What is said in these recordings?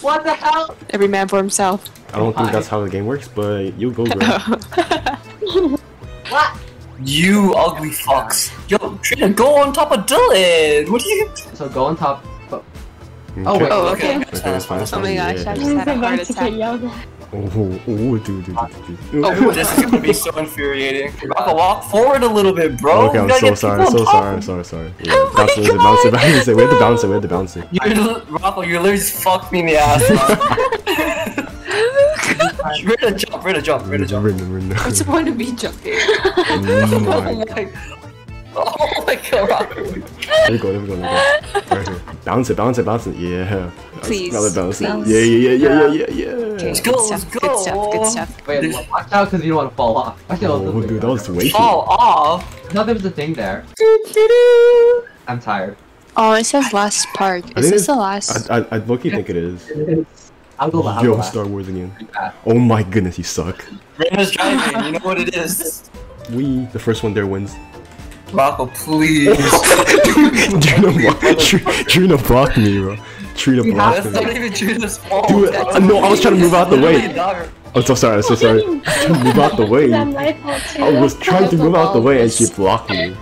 What the hell? Every man for himself. I don't think that's how the game works, but you go, bro. What? You ugly fucks. Yo, Trina, go on top of Dylan. What are you? So go on top. Oh, Okay. wait. Oh, okay. Okay, that's fine. That's Oh fine. my gosh, I Yeah. just had a heart attack. Oh, dude. This is gonna be so infuriating. Rocco, walk forward a little bit, bro. Okay, We I'm gotta so get sorry. people So on top. sorry. Yeah, bounce it. We have to bounce it. Rocco, you literally just fucked me in the ass, bro. Ready to jump. What's the point of me jumping? Oh my god, Rocco. There we go. Right here. Bounce it. Yeah. Please, Another bounce it. please. Yeah. Okay, Let's go, good stuff. Wait, watch out because you don't want to fall off. Oh, dude, that was way too. Fall off. I thought there was a thing there. I'm tired. Oh, it says last part. Is this the last? I low-key think it is. I'll go last. Yo, Star Wars again. Oh my goodness, you suck. Rena's driving. You know what it is. The first one there wins. Rocco, please. Trina blocked me, bro. Trina blocked That's me. not even Trina's fault. Dude, no, I was trying to move out the way. I'm so sorry. I was trying to move out the way. my fault too. I was trying to move out the way and she blocked me.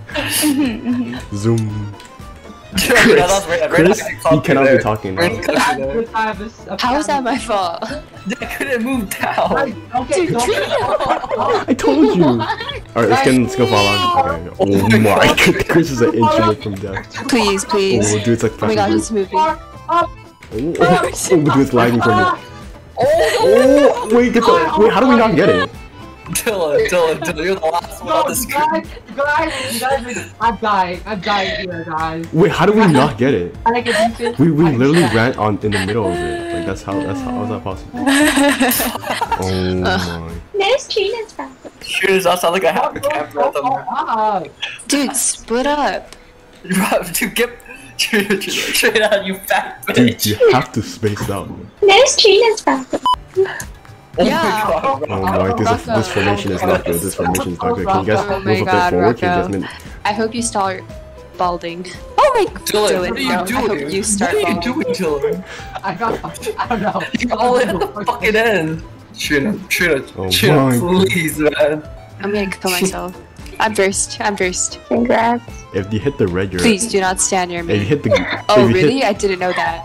Zoom. Chris, you cannot be talking now. How is that my fault? I couldn't move down. Okay, I told you. Alright, let's go fall on. Okay. Oh my god, Chris is an inch away from death. Please. Oh, dude, it's like Oh my gosh, it's moving. Oh, dude, it's lagging for me. Oh, wait, how do we not get it? Dylan, you're the last one on the screen. guys, I'm dying here, guys. Wait, how do we not get it? I get decent. We literally ran in the middle of it. Like how is that possible? Oh my. There's Trina's back. Shooters, that sound like I have a camper at the moment. Dude, split up. Dude, get straight out, you fat Dude, bitch. you have to space out. There's Trina's back. Oh Yeah. my god. Oh my, this formation is not good. This formation is not good. Can you guys Oh my move a bit god, forward? Can you Rocco. guys I hope you start balding. Oh my god. Dylan, what are you no, doing? I hope you start What are you balding. doing, Dylan? I don't know. You're all at the fucking end. Trina, Oh my please, man. I'm gonna kill myself. I'm first. Congrats. If you hit the red, you're. Please do not stand near If you me. hit the. Oh if you really? Hit, I didn't know that.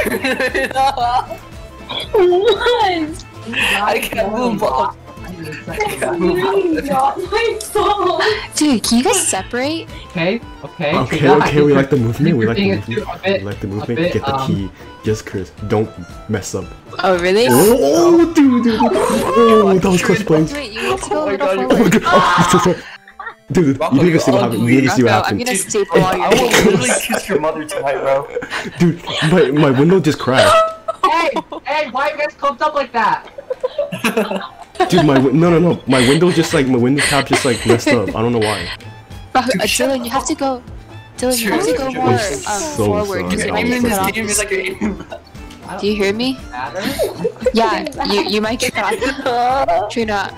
What? I can't move up. Really not my fault. Dude, can you guys separate? Okay. we like the movement. We like the Being movement. a bit- We like the a movement. bit, Get the key. Yes, Chris. Don't mess up. Oh really? Oh, dude. Oh, that was close plays. Wait, you need to go a my little God, Oh my forward. god. Oh, I'm so sorry. Dude, you need to see what happened. You need to see what Rocco, I'm happened. gonna staple all I your will literally fingers. kiss your mother tonight, bro. Dude, my window just crashed. Hey, why you guys clumped up like that? Dude, no. My window tab just like messed up. I don't know why. Dylan, you have to go. Dylan, you have to go more so forward sorry. because it I'm might Aiming get this cut off. game is like aiming. Do you hear me? Yeah, you might get cut off. Trina.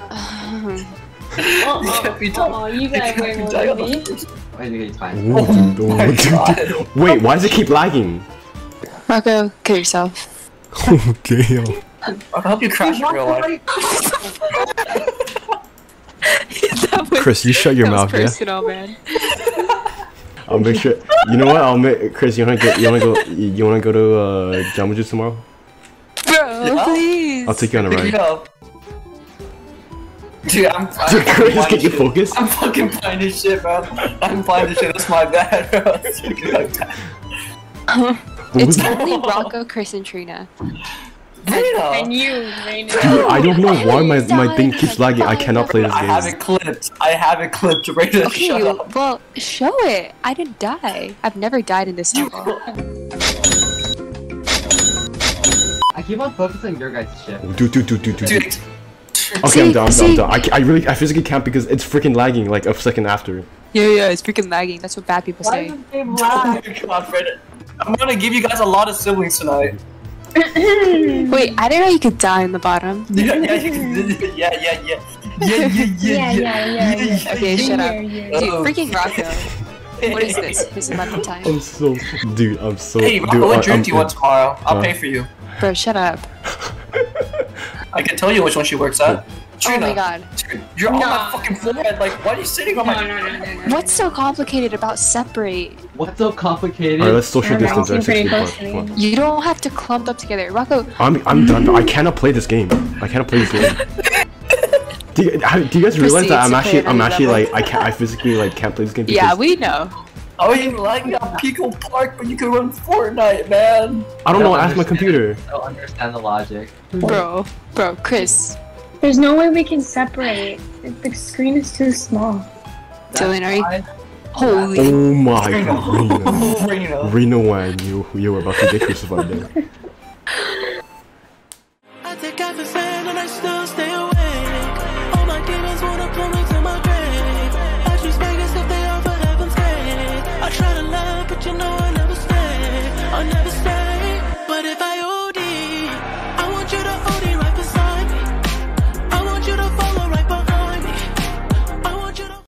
can't be done. Oh, you got way more than me. It's fine. Oh, dude. Wait, why does it keep lagging? Rocco, kill yourself. Oh, damn. I'll help you crash in real life. Chris, you shut your mouth, yeah? personal, man. I'll make sure. You know what? I'll make Chris. You wanna go to Jamaju's tomorrow? Bro, please. I'll take you on a Pick me ride. up. Dude, I'm Chris, can you focus? I'm fucking blind as shit, bro. I'm blind as shit. That's my bad, bro. It's only Rocco, Chris, and Trina. Rena. And you, Raina. Dude, I don't know why my thing keeps lagging. I cannot play this I have game. it clipped. I have it clipped. Rena, Okay, shut up. well, show it. I didn't die. I've never died in this level. I keep on focusing on your guys' shit. Dude. Dude. Okay, I'm done. See? I physically can't because it's freaking lagging like a second after. Yeah, it's freaking lagging. That's what bad people say. Why is this game Oh lag? my god, Rena. I'm gonna give you guys a lot of siblings tonight. Wait, I didn't know you could die in the bottom. Yeah. Okay, shut up. Yeah. Dude, Oh. freaking Rocco. What is this? His 11th time. I'm so, dude. Hey, Rocco, what drink do you want tomorrow? I'll pay for you. Bro, shut up. I can tell you which one she works at. Oh my god. You're on my fucking forehead. Like, why are you sitting on my? No. What's so complicated about separate? What's so complicated? Alright, let's social I don't know, distance. Alright, 6 pretty feet close apart. to me. Come on. You don't have to clump up together. Rocco, I'm done. I cannot play this game. I cannot play this game. Do you guys realize that Proceed to I'm play actually another like I physically like can't play this game because yeah, we know. Oh, you like that Pico Park, but you can run Fortnite, man. I don't know. Ask my understand. computer. I don't understand the logic. Bro, Chris. There's no way we can separate. The screen is too small. Dylan, are you? Fine. Holy. Oh my god, Reno. Reno. Reno, I knew you were about to get crucified there.